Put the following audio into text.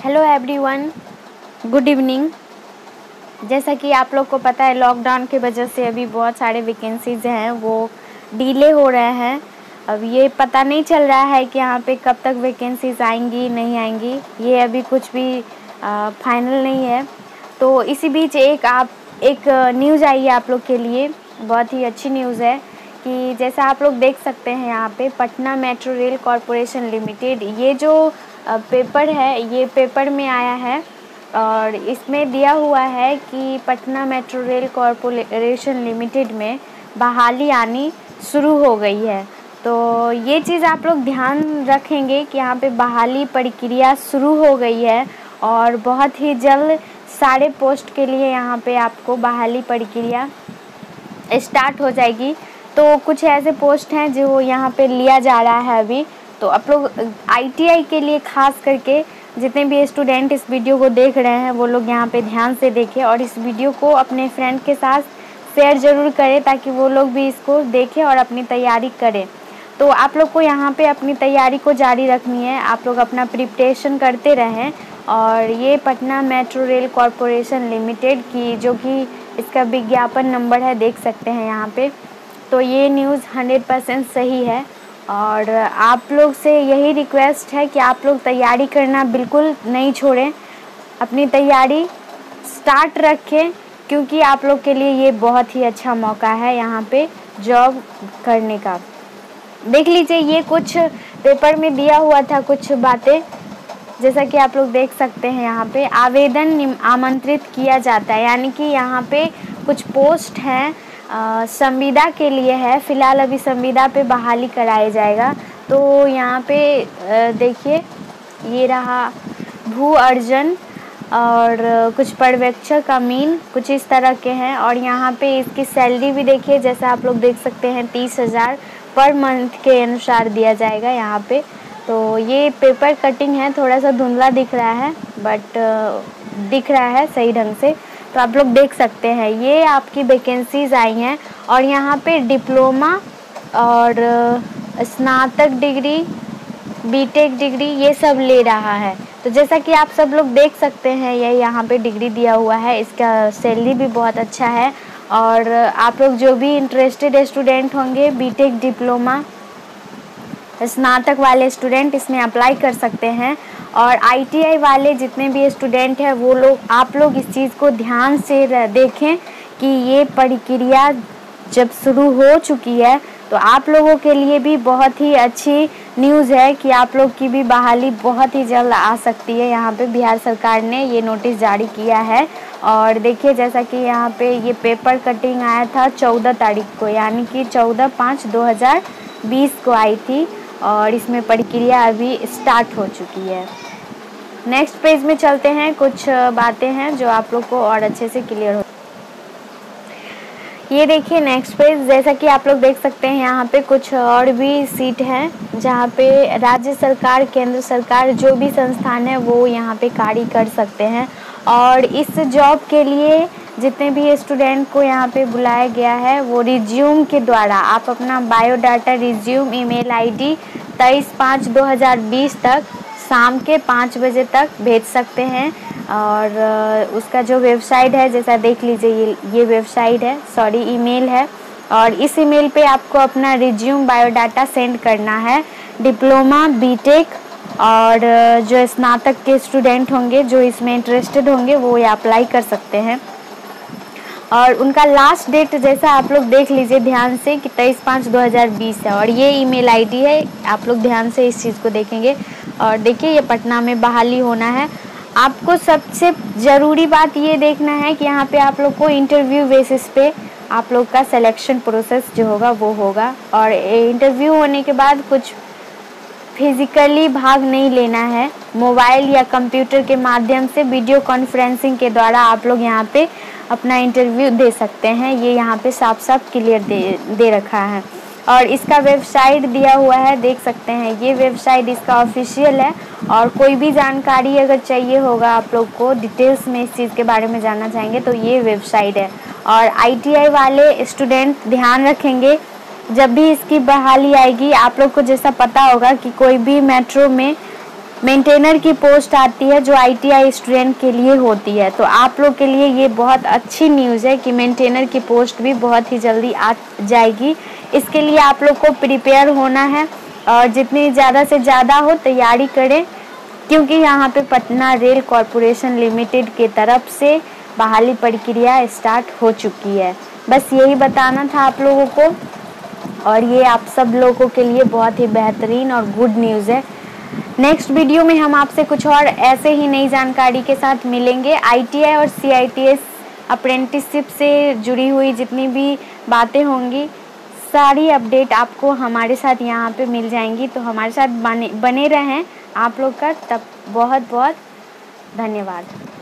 Hello everyone, good evening. जैसा कि आप लोग को पता है, लॉकडाउन की वजह से अभी बहुत सारे वैकेंसीज़ हैं वो डिले हो रहे हैं। अब ये पता नहीं चल रहा है कि यहाँ पे कब तक वैकेंसीज़ आएंगी नहीं आएंगी, ये अभी कुछ भी फाइनल नहीं है। तो इसी बीच एक न्यूज़ आई है आप लोग के लिए, बहुत ही अच्छी न्यूज़ है कि जैसा आप लोग देख सकते हैं यहाँ पे Patna Metro Rail Corporation Limited, ये जो पेपर है ये पेपर में आया है और इसमें दिया हुआ है कि Patna Metro Rail Corporation Limited में बहाली आनी शुरू हो गई है। तो ये चीज़ आप लोग ध्यान रखेंगे कि यहाँ पे बहाली प्रक्रिया शुरू हो गई है और बहुत ही जल्द सारे पोस्ट के लिए यहाँ पे आपको बहाली प्रक्रिया स्टार्ट हो जाएगी। तो कुछ ऐसे पोस्ट हैं जो यहाँ पे लिया जा रहा है अभी। तो आप लोग आईटीआई के लिए खास करके जितने भी स्टूडेंट इस वीडियो को देख रहे हैं वो लोग यहाँ पे ध्यान से देखें और इस वीडियो को अपने फ्रेंड के साथ शेयर ज़रूर करें ताकि वो लोग भी इसको देखें और अपनी तैयारी करें। तो आप लोग को यहाँ पे अपनी तैयारी को जारी रखनी है, आप लोग अपना प्रिपरेशन करते रहें। और ये Patna Metro Rail Corporation Limited की जो कि इसका विज्ञापन नंबर है, देख सकते हैं यहाँ पे। तो ये न्यूज़ 100% सही है और आप लोग से यही रिक्वेस्ट है कि आप लोग तैयारी करना बिल्कुल नहीं छोड़ें, अपनी तैयारी स्टार्ट रखें क्योंकि आप लोग के लिए ये बहुत ही अच्छा मौका है यहाँ पे जॉब करने का। देख लीजिए, ये कुछ पेपर में दिया हुआ था कुछ बातें, जैसा कि आप लोग देख सकते हैं यहाँ पे आवेदन आमंत्रित किया जाता है, यानी कि यहाँ पे कुछ पोस्ट हैं संविदा के लिए है। फ़िलहाल अभी संविदा पे बहाली कराया जाएगा। तो यहाँ पे देखिए, ये रहा भू अर्जन और कुछ पर्यवेक्षक अमीन, कुछ इस तरह के हैं। और यहाँ पे इसकी सैलरी भी देखिए, जैसा आप लोग देख सकते हैं 30,000 पर मंथ के अनुसार दिया जाएगा यहाँ पे। तो ये पेपर कटिंग है, थोड़ा सा धुंधला दिख रहा है बट दिख रहा है सही ढंग से। तो आप लोग देख सकते हैं ये आपकी वैकेंसीज़ आई हैं और यहाँ पे डिप्लोमा और स्नातक डिग्री, बीटेक डिग्री ये सब ले रहा है। तो जैसा कि आप सब लोग देख सकते हैं ये यहाँ पे डिग्री दिया हुआ है, इसका सैलरी भी बहुत अच्छा है। और आप लोग जो भी इंटरेस्टेड स्टूडेंट होंगे, बीटेक डिप्लोमा स्नातक वाले स्टूडेंट इसमें अप्लाई कर सकते हैं। और आईटीआई वाले जितने भी स्टूडेंट हैं वो लोग, आप लोग इस चीज़ को ध्यान से देखें कि ये प्रक्रिया जब शुरू हो चुकी है तो आप लोगों के लिए भी बहुत ही अच्छी न्यूज़ है कि आप लोग की भी बहाली बहुत ही जल्द आ सकती है। यहाँ पे बिहार सरकार ने ये नोटिस जारी किया है। और देखिए, जैसा कि यहाँ पे ये पेपर कटिंग आया था 14 तारीख को, यानी कि 14/5/2020 को आई थी और इसमें प्रक्रिया अभी स्टार्ट हो चुकी है। नेक्स्ट पेज में चलते हैं, कुछ बातें हैं जो आप लोग को और अच्छे से क्लियर हो। ये देखिए नेक्स्ट पेज, जैसा कि आप लोग देख सकते हैं यहाँ पे कुछ और भी सीट हैं जहाँ पे राज्य सरकार, केंद्र सरकार, जो भी संस्थान है वो यहाँ पे कार्य कर सकते हैं। और इस जॉब के लिए जितने भी स्टूडेंट को यहाँ पे बुलाया गया है वो रिज्यूम के द्वारा आप अपना बायोडाटा, रिज्यूम, ईमेल आईडी 23/5/2020 तक शाम के 5 बजे तक भेज सकते हैं। और उसका जो वेबसाइट है, जैसा देख लीजिए, ये वेबसाइट है, सॉरी ईमेल है। और इस ईमेल पे आपको अपना रिज्यूम, बायोडाटा सेंड करना है। डिप्लोमा, बीटेक और जो स्नातक के स्टूडेंट होंगे जो इसमें इंटरेस्टेड होंगे वो ये अप्लाई कर सकते हैं। और उनका लास्ट डेट जैसा आप लोग देख लीजिए ध्यान से कि 23/5/2020 है और ये ईमेल आईडी है। आप लोग ध्यान से इस चीज़ को देखेंगे। और देखिए, ये पटना में बहाली होना है। आपको सबसे ज़रूरी बात ये देखना है कि यहाँ पे आप लोग को इंटरव्यू बेसिस पे आप लोग का सिलेक्शन प्रोसेस जो होगा वो होगा। और इंटरव्यू होने के बाद कुछ फिज़िकली भाग नहीं लेना है, मोबाइल या कंप्यूटर के माध्यम से वीडियो कॉन्फ्रेंसिंग के द्वारा आप लोग यहाँ पे अपना इंटरव्यू दे सकते हैं। ये यहाँ पे साफ साफ क्लियर दे रखा है। और इसका वेबसाइट दिया हुआ है, देख सकते हैं, ये वेबसाइट इसका ऑफिशियल है। और कोई भी जानकारी अगर चाहिए होगा आप लोग को, डिटेल्स में इस चीज़ के बारे में जानना चाहेंगे तो ये वेबसाइट है। और आईटीआई वाले स्टूडेंट ध्यान रखेंगे, जब भी इसकी बहाली आएगी आप लोग को जैसा पता होगा कि कोई भी मेट्रो में मेंटेनर की पोस्ट आती है जो ITI स्टूडेंट के लिए होती है। तो आप लोग के लिए ये बहुत अच्छी न्यूज़ है कि मेंटेनर की पोस्ट भी बहुत ही जल्दी आ जाएगी। इसके लिए आप लोग को प्रिपेयर होना है और जितनी ज़्यादा से ज़्यादा हो तैयारी करें, क्योंकि यहाँ पे पटना रेल कॉरपोरेशन लिमिटेड के तरफ से बहाली प्रक्रिया स्टार्ट हो चुकी है। बस यही बताना था आप लोगों को, और ये आप सब लोगों के लिए बहुत ही बेहतरीन और गुड न्यूज़ है। नेक्स्ट वीडियो में हम आपसे कुछ और ऐसे ही नई जानकारी के साथ मिलेंगे। ITI और CITS अप्रेंटिसशिप से जुड़ी हुई जितनी भी बातें होंगी, सारी अपडेट आपको हमारे साथ यहाँ पे मिल जाएंगी। तो हमारे साथ बने रहें आप लोग का। तब बहुत बहुत धन्यवाद।